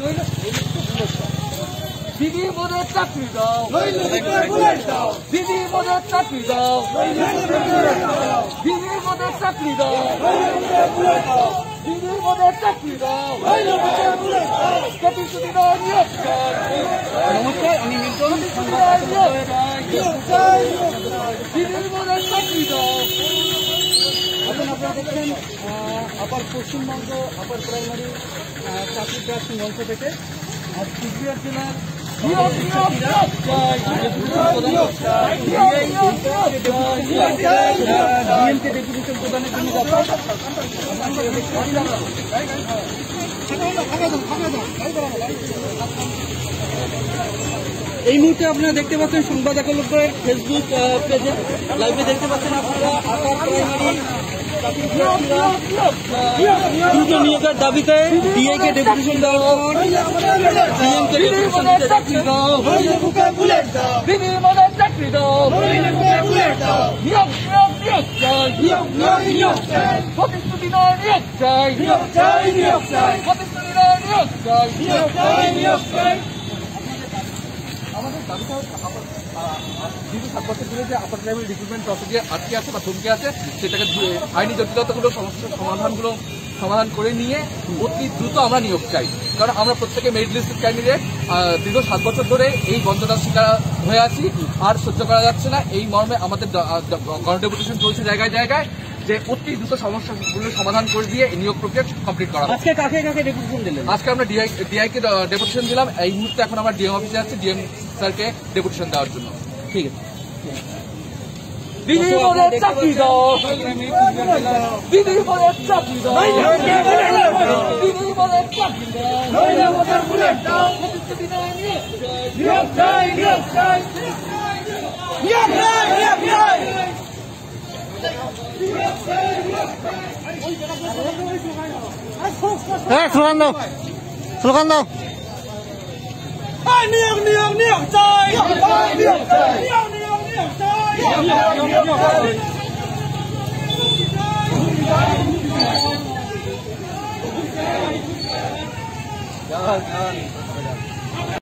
দিদি মোদের চাকরি দাও, দিদি মোদের চাকরি দাও, দিদি মোদের চাকরি দাও, দিদি মোদের চাকরি দাও, প্রতিশ্রুতি দাও নিয়োগ চাই। নমস্কার, আমি মিল্টন। দিদি মোদের চাকরি দাও। এখন আপনারা দেখছেন আপার পশ্চিমবঙ্গ আপার প্রাইমারি চাকরি প্রার্থী মঞ্চ থেকে আজ কুচবিহার জেলার ডিএমকে ডেপুটেশন প্রদানের জন্য এই মুহূর্তে আপনারা দেখতে পাচ্ছেন সংবাদ একাত্তরের ফেসবুক পেজে লাইভে দেখতে পাচ্ছেন আপনারা আপার প্রাইমারি দ্রুত নিয়োগের দাবিতে ডিএকে ডেপুটেশন দেওয়ার পর ডিএমকে ডেপুটেশন দিতে চাকরি দাও, দিদি মোদের চাকরি দাও, নিয়োগ চাই, প্রতিশ্রুতি নয় নিয়োগ চাই, প্রতিশ্রুতি নয় নিয়োগ চাই। আমাদের দাবিটা দীর্ঘ 7 বছর ধরে যে আপার প্রাইমারি রিক্রুটমেন্ট প্রসেসে আটকে আছে বা থমকে আছে সেটাকে আইনি জটিলতাগুলো সমস্যার সমাধান করে নিয়ে অতি দ্রুত আমরা নিয়োগ চাই। কারণ আমরা প্রত্যেকে মেরিট লিস্টেড ক্যান্ডিডেট, দীর্ঘ 7 বছর ধরে এই বঞ্চনার শিকার হয়ে আছি, আর সহ্য করা যাচ্ছে না। এই মর্মে আমাদের গণডেপুটেশন চলছে জায়গায় জায়গায় যে অতি দ্রুত সমস্যাগুলো সমাধান করে দিয়ে এই নিয়োগ প্রক্রিয়া কমপ্লিট করা। আজকে কাকে কাকে ডেপুটেশন দিলেন? আজকে আমরা ডিআইকে ডেপুটেশন দিলাম। এই মুহূর্তে এখন আমরা ডিএম অফিসে যাচ্ছি ডিএম স্যারকে ডেপুটেশন দেওয়ার জন্য। ঠিক আছে। দিদি মোদের চাকরি দাও, দিদি মোদের চাকরি দাও, দিদি মোদের চাকরি দাও, প্রতিশ্রুতি নয় নিয়োগ চাই, নিয়োগ চাই, নিয়োগ চাই, নিয়োগ চাই। স্লোগান দাও, স্লোগান দাও। নিয়োগ নিয়োগ নিয়োগ চাই, নিয়োগ চাই, নিয়োগ চাই, নিয়োগ নিয়োগ চাই।